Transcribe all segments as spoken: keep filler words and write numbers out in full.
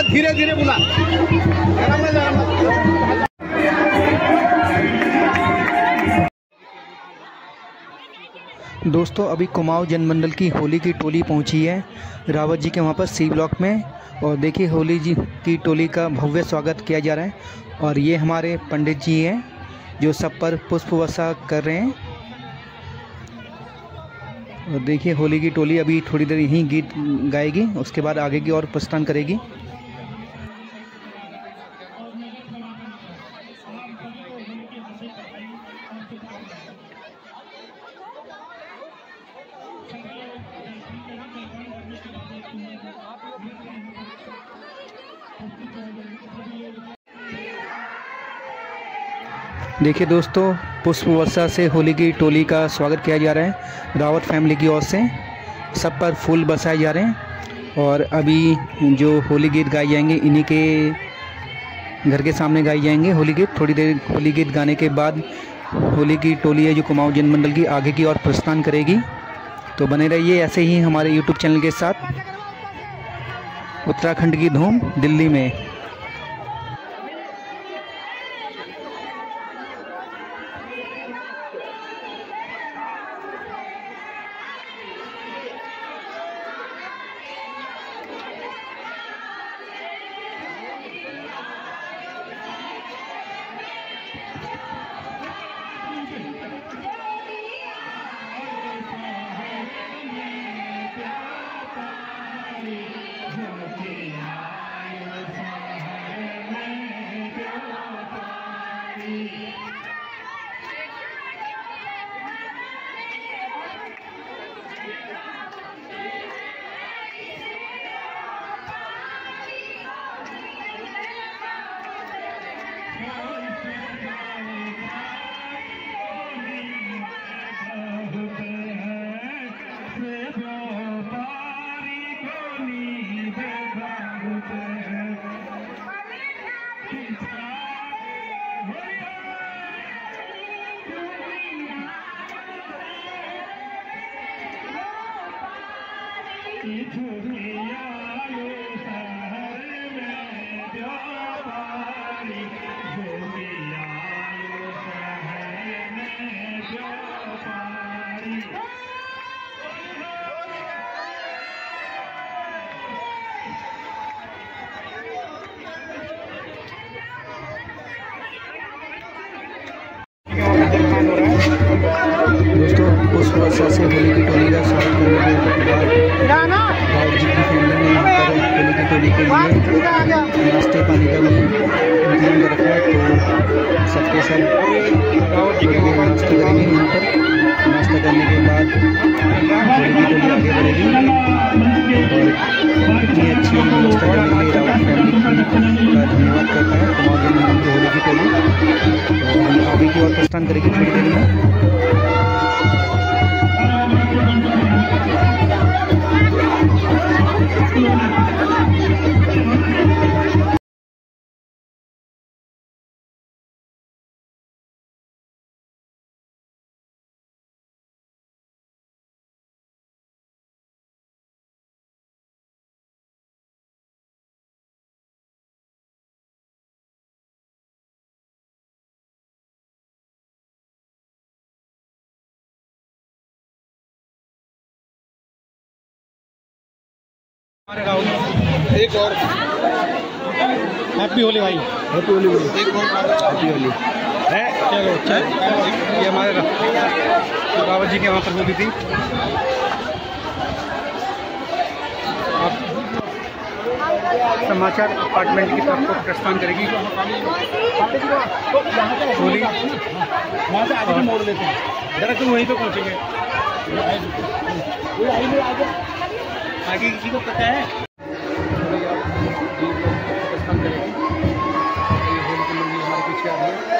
धीरे धीरे बुला। दोस्तों अभी कुमाऊं जनमंडल की होली की टोली पहुंची है रावत जी के वहां पर सी ब्लॉक में। और देखिए होली जी की टोली का भव्य स्वागत किया जा रहा है। और ये हमारे पंडित जी हैं जो सब पर पुष्प वर्षा कर रहे हैं। और देखिए होली की टोली अभी थोड़ी देर यहीं गीत गाएगी, उसके बाद आगे की ओर प्रस्थान करेगी। देखिए दोस्तों पुष्प वर्षा से होली की टोली का स्वागत किया जा रहा है रावत फैमिली की ओर से। सब पर फूल बरसाए जा रहे हैं। और अभी जो होली गीत गाए जाएंगे इन्हीं के घर के सामने गाए जाएंगे होली गीत। थोड़ी देर होली गीत गाने के बाद होली की टोली है जो कुमाऊं जनमंडल की आगे की ओर प्रस्थान करेगी। तो बने रहिए ऐसे ही हमारे यूट्यूब चैनल के साथ। उत्तराखंड की धूम दिल्ली में। दोस्तों पुष्प वर्षा से होली की टोली का स्वागत करने के बाद रावत जी की फैमिली ने यहाँ पर होली की टोली के लिए नाश्ते पानी का भी इंतजाम कर रखा है। तो सबके सब रावत जी के नाश्ता करेंगे यहाँ पर। नाश्ता करने के बाद होली की टोली आगे बढ़ेगी। और इतनी अच्छी व्यवस्था करने के लिए रावत फैमिली का धन्यवाद करता है कुमाऊं जनमंडल की होली की टोली। तो हम आगे की ओर प्रस्थान करेंगे थोड़ी देर में। एक और हैप्पी होली भाई। हैप्पी होली बोलो। एक और हैप्पी होली है। चलो चल ये हमारे रावत जी के वहाँ पर होली थी। आप समाचार अपार्टमेंट की तरफ को प्रस्थान करेगी होली। वहाँ से आगे मोड़ लेते हैं दरअसल वहीं पे पहुँचेंगे। आगे किसी को पता है? प्रस्थान करेगी होली की मंदिर हमारे पीछे आ रही है।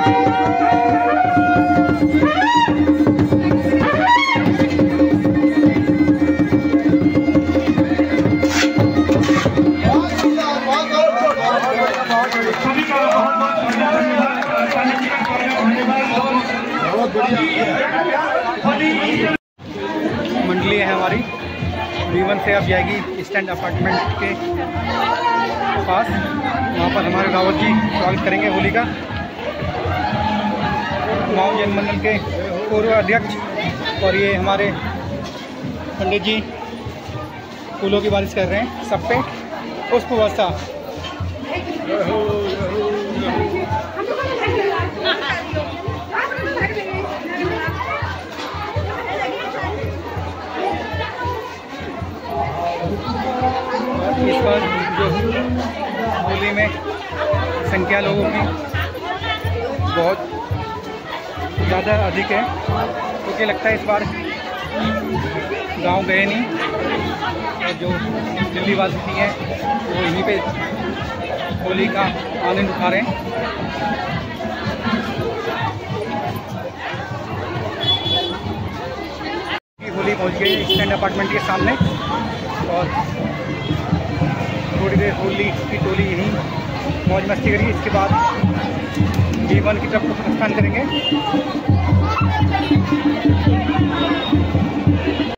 मंडली है हमारी वीवन से अब जाएगी स्टैंड अपार्टमेंट के पास। वहाँ पर हमारे रावत जी स्वागत करेंगे होली का। कुमाऊं जैन मंडल के पूर्व अध्यक्ष और ये हमारे पंडित जी फूलों की बारिश कर रहे हैं सब पे। पुष्प वर्षा इस पर जो होली में संख्या लोगों की बहुत ज़्यादा अधिक है, क्योंकि तो लगता है इस बार गांव गए नहीं और जो दिल्ली वासी हैं वो यहीं पे होली का आनंद उठा रहे हैं। होली पहुंच गई स्टैंड अपार्टमेंट के सामने और थोड़ी देर होली की टोली यहीं मौज मस्ती करेगी। इसके बाद वी वन की तरफ प्रस्थान करेंगे।